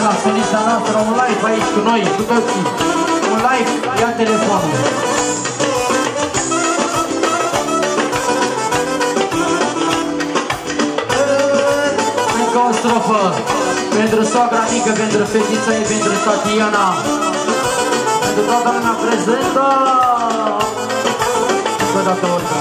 Diana, solista noastră, un live aici cu noi, cu toții. Un live, ia telefonul. Încă o strofă pentru soacra mică, pentru fetița ei, pentru Tatiana, pentru toată lumea prezentă. Încă o dată oricum.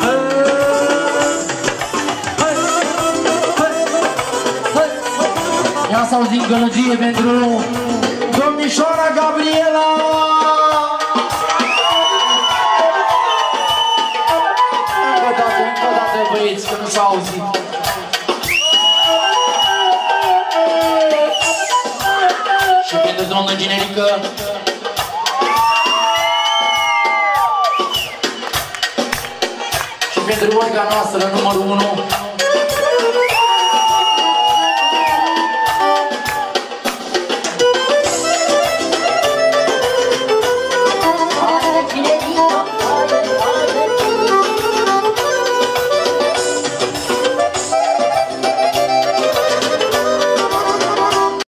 Ia să auzim gălăgie pentru domnișoara Gabriela! Încă o dată băieți, că nu s-a auzit. Și pentru doamnă generică. Și pentru orga noastră numărul 1.